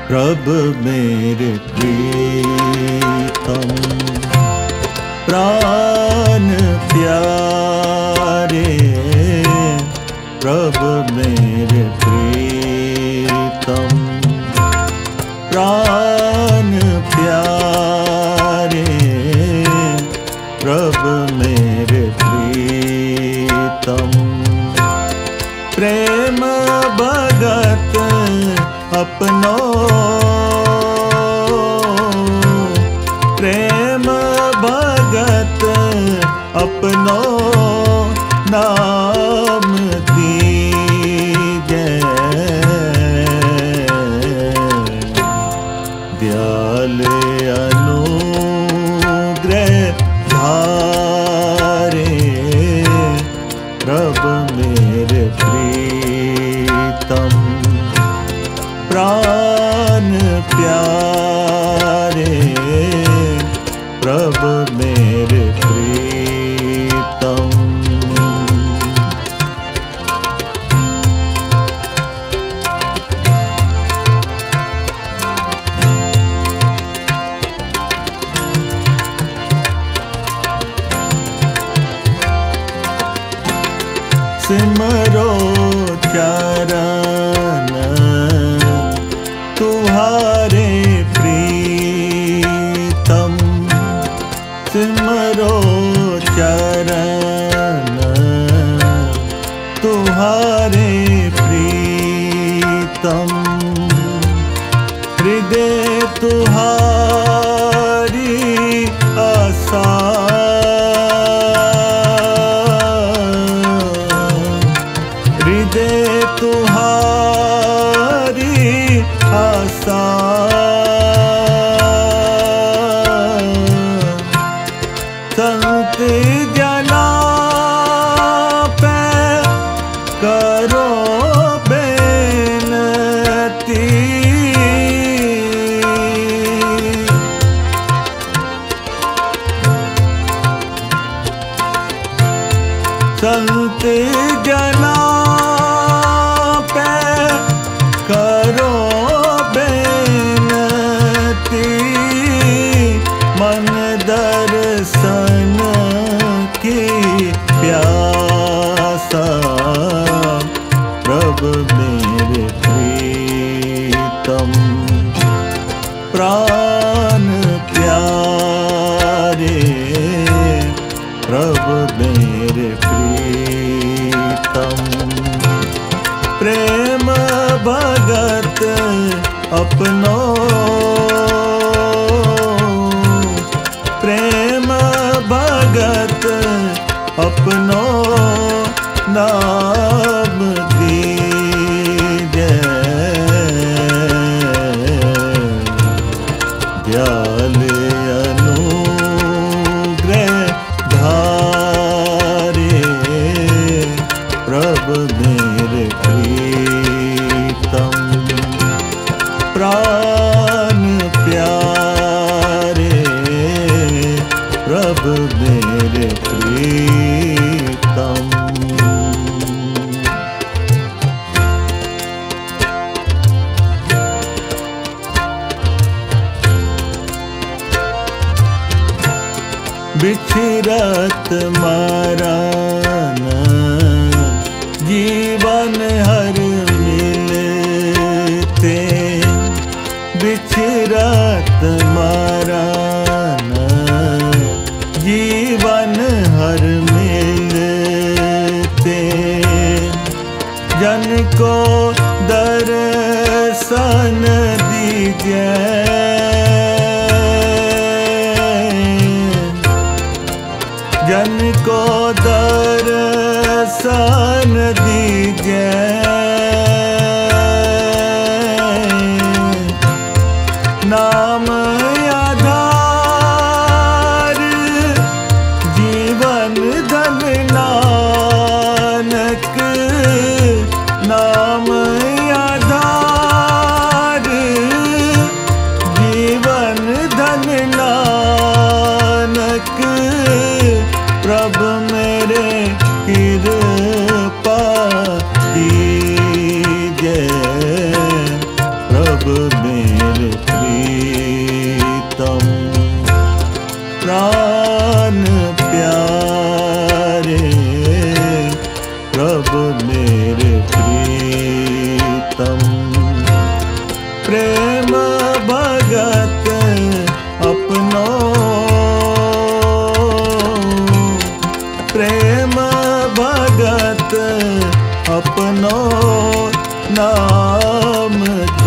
प्रभु मेरे प्रीतम प्राण प्यारे, प्रभु मेरे प्रीतम प्राण प्यारे, प्रभु मेरे प्रीतम प्रेम भगत अपनो, प्रेम भगत अपनो नाम दीजे, दयाल अनुग्रह धारे, प्रभु मेरे प्रीतम प्राण प्यारे, प्रभु मेरे प्रीतम। सिमरो चरण तुम्हारे प्रीतम, सिमरो चरण तुम्हारे प्रीतम, हृदय तुम्हारी आशा, हृदय तुम्हारी आशा, संत जना पे करो बेनती, संत जना पे करो बेनती, मन दर्शन की प्यासा, प्रभु मेरे प्रीतम प्राण प्यारे, प्रभु मेरे प्रीतम प्रेम भगत अपनो, प्रेम भगत अपनो नाम दीजे, दयाल अनुग्रह धारे, प्रभु मेरे प्रीतम प्राण प्यारे, प्रभु मेरे प्रीतम। बिछरत मरण जीवन हर मिलते, बिछरत मरण जीवन हर मिलते, जन को दर्शन दीजिए, जन को दर्शन दीजिए, नाम आधार जीवन धन नानक, नाम आधार जीवन धन नानक, प्रभु मेरे कृपा सुनो नाम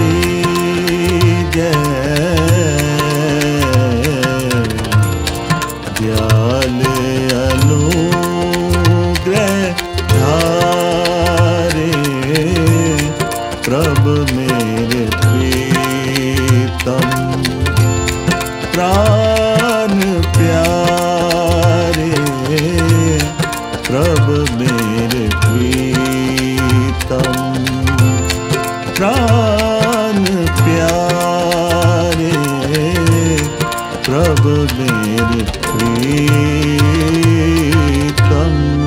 दीजै, दयाल अनुग्रह धारे, प्रभ मेरे प्रीतम प्राण प्यारे, प्रभ मेरे प्रीतम प्राण प्यारे, प्रभ मेरे प्रीतम।